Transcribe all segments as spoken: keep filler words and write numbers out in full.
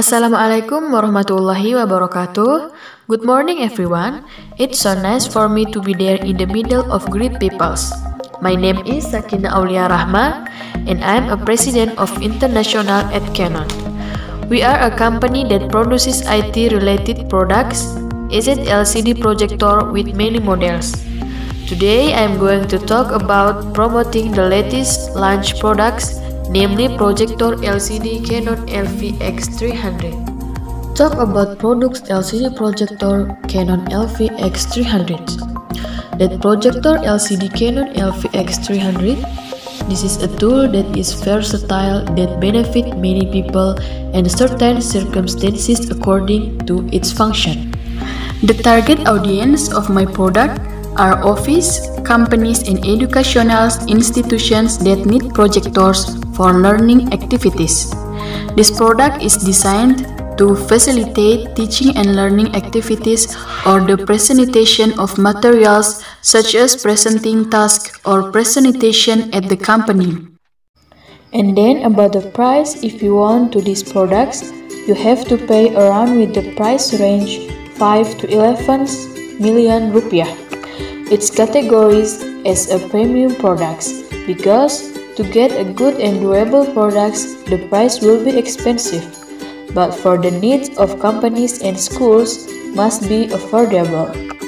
Assalamualaikum warahmatullahi wabarakatuh. Good morning everyone. It's so nice for me to be there in the middle of great peoples. My name is Sakina Aulia Rahma and I'm a president of International at Canon. We are a company that produces I T related products, is it L C D projector with many models. Today I'm going to talk about promoting the latest launch products, namely projector L C D Canon L V X three hundred. Talk about products L C D projector Canon L V X three hundred. That projector L C D Canon L V X three hundred. This is a tool that is versatile that benefit many people and certain circumstances according to its function. The target audience of my product are office, companies, and educational institutions that need projectors for learning activities. This product is designed to facilitate teaching and learning activities or the presentation of materials such as presenting tasks or presentation at the company. And then about the price, if you want to these products, you have to pay around with the price range five to eleven million rupiah. It's categorized as a premium products because to get a good and durable products, the price will be expensive. But for the needs of companies and schools, must be affordable.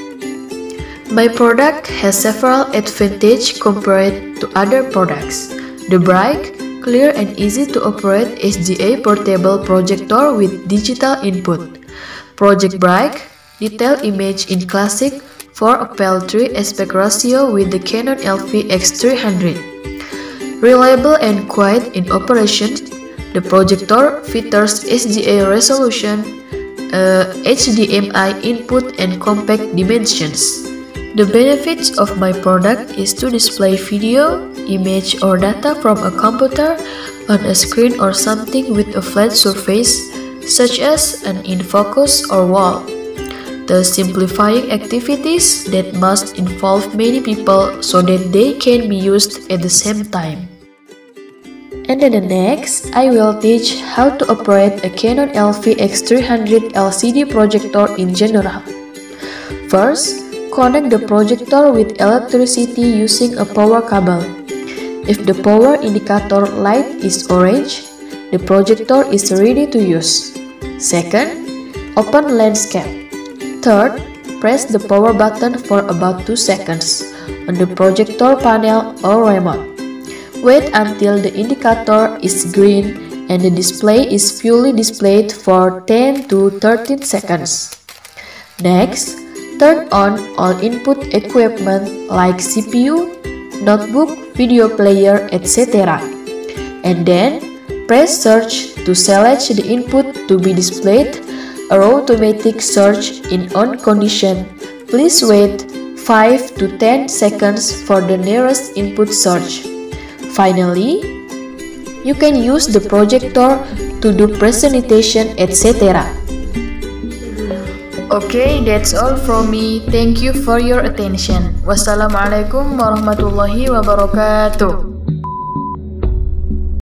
My product has several advantages compared to other products. The bright, clear and easy to operate S G A portable projector with digital input. Project bright, detailed image in classic four P three aspect ratio with the Canon L V X three hundred. Reliable and quiet in operation, the projector features S G A resolution, uh, H D M I input and compact dimensions. The benefits of my product is to display video, image or data from a computer on a screen or something with a flat surface such as an in-focus or wall. The simplifying activities that must involve many people so that they can be used at the same time. And then the next, I will teach how to operate a Canon L V X three hundred L C D projector in general. First, connect the projector with electricity using a power cable. If the power indicator light is orange, the projector is ready to use. Second, open lens cap. Third, press the power button for about two seconds on the projector panel or remote. Wait until the indicator is green and the display is fully displayed for ten to thirteen seconds. Next, turn on all input equipment like C P U, notebook, video player, et cetera. And then, press search to select the input to be displayed. A automatic search in on condition. Please wait five to ten seconds for the nearest input search. Finally, you can use the projector to do presentation, et cetera. Okay, that's all from me. Thank you for your attention. Wassalamualaikum warahmatullahi wabarakatuh.